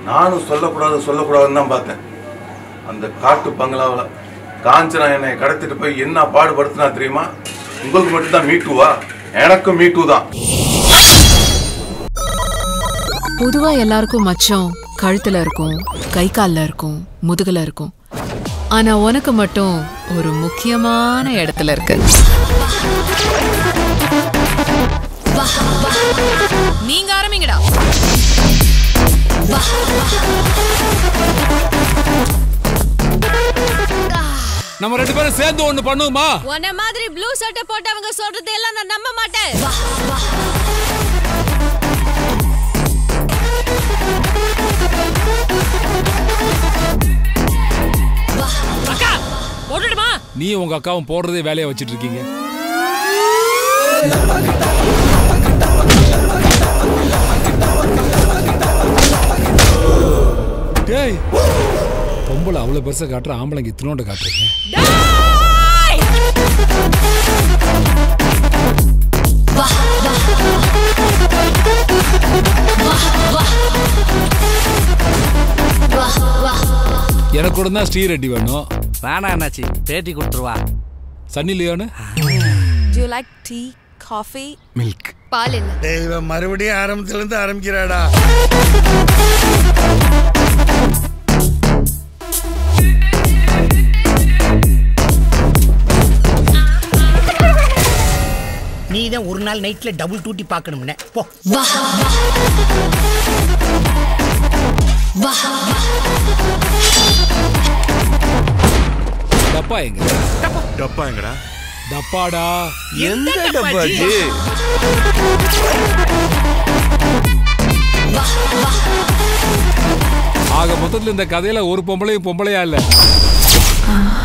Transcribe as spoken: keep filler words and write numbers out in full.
நானும் சொல்லக்கூடாது சொல்லக்கூடாதுன்னு தான் பார்த்தேன். அந்த காட்டு பங்களாவில் காஞ்சனா என்னை கடத்திட்டு போய் என்ன பாடுபடுத்தினா தெரியுமா? உங்களுக்கு மட்டும்தான் மீட்டுவா, எனக்கும் மீட்டு தான். பொதுவா எல்லாருக்கும் மச்சம் கழுத்துல இருக்கும், கை கால்ல இருக்கும், முதுகுல இருக்கும். ஆனா உனக்கு மட்டும் ஒரு முக்கியமான இடத்துல இருக்கு. நீங்க ஆரம்பிங்கடா. நம்ம ரெண்டு பேரும் சேர்ந்து ஒண்ணு பண்ணுவோமா? உன்ன மாதிரி ப்ளூ சட்டை போட்டவங்க சொல்றது எல்லாம் நான் நம்ப மாட்டேன். அக்கா போடுமா? நீ உங்க அக்காவும் போடுறதே வேலையா வச்சிட்டு இருக்கீங்க. டேய், பொம்பளை அவ்வளவு பெருசா காட்டுற, ஆம்பளைங்க இத்தனோண்ட காட்டுறீங்க. எனக்கு கூட தான் ஸ்ரீரெட்டி வேணும். வேணா என்னாச்சு, பேட்டி கொடுத்துருவா. Sunny லியோனு. Do you like tea, coffee, milk? பால் என்ன? டேய், மறுபடியும் ஆரம்பத்துல இருந்து ஆரம்பிக்கிறாடா. நீ தான் ஒரு நாள் நைட்ல டபுள் டூட்டி பார்க்கணும்னே. போ. டப்பா எங்க? டப்பா எங்கடா? டப்பாடா. எந்த டப்பாஜி? ஆக மொத்தத்துல இந்த கதையில ஒரு பொம்பளையும் பொம்பளையா இல்ல.